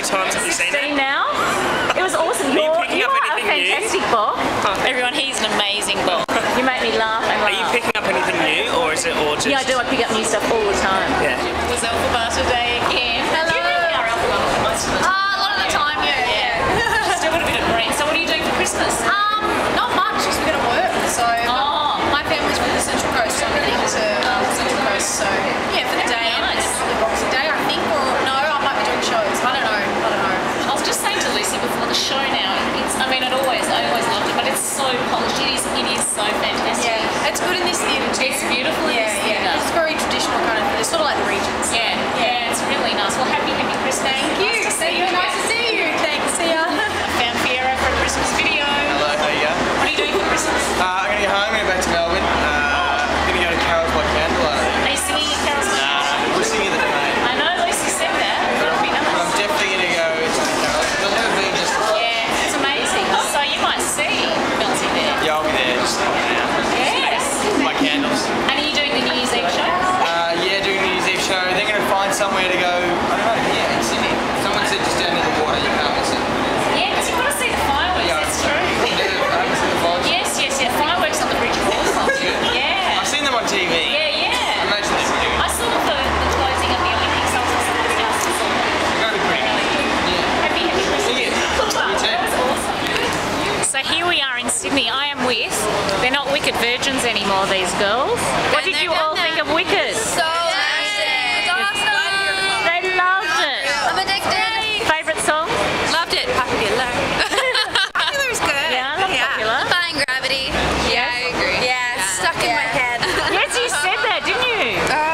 times have you seen it? now. It was awesome. Are you picking up a anything fantastic book. Everyone, he's an amazing book. You make me laugh and laugh. Are you picking up anything new, or is it all just... Yeah, I do. I pick up new stuff all the time. Yeah. It was Alpha Butter Day again. Hello. Do you think our Alpha Butter most of the time? A lot of the time, yeah. Still got a bit of green. So what are you doing for Christmas? Not much, just we're going to work. So my family's from the Central Coast, so I'm heading to Central Coast. So yeah, for the day, Nice. and the Boxing Day, I think, or no, I might be doing shows. I don't know. I was just saying to Lucy before the show now, I always loved it, but it's so polished. It is so fantastic. Yeah, it's good in this theatre too. It's beautiful in this theatre. It's very traditional kind of. It's sort of like the Regents. Yeah, it's really nice. Well, happy Christmas. Thank you. Nice to see you. Nice to see you. Thanks. See ya. I found Fiera for a Christmas video. Hello, how are you? What are you doing for Christmas? I'm going to go home, I'm going to go back to Melbourne. I'm going to go to Carols by Candlelight. Are you singing at Carol's? We're singing at the night. I know Lucy said that. That'll be nice. I'm definitely going to go to the Carols. I've never been just... Yeah, it's amazing. So you might see Melty there. Yeah, I'll be there, just popping out. Yes. My candles. And are you doing the New Year's Eve show? Yeah, doing the New Year's Eve show. They're going to find somewhere to go, I don't know, here in Sydney. Someone said just down near the water, you can't miss it. Yeah, because you've got to see the fireworks, Yeah, that's true. I haven't seen the fireworks. Yes, fireworks on the bridge of Awesome. Yeah. I've seen them on TV. Yeah. I imagine they're pretty good. I saw the closing of the Olympics. I was also at the house and saw them. They're going to be pretty good. Yeah. Happy Christmas. Yeah. You too. That was awesome. So here we are in Sydney. I am with, they're not Wicked virgins anymore, these girls. What did you all think of Wicked? So amazing. It's awesome. They loved it. I'm addicted. Favourite song? Loved it. Popular. Popular was good. Yeah, I love Popular. Defying Gravity. Yeah, I agree. Yeah, it's stuck in my head. Yes, you said that, didn't you?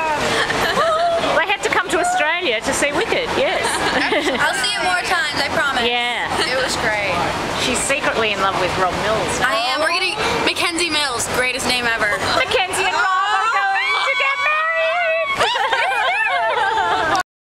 They had to come to Australia to see Wicked, yes. I'll see it more times, I promise. Yeah. It was great. She's secretly in love with Rob Mills. I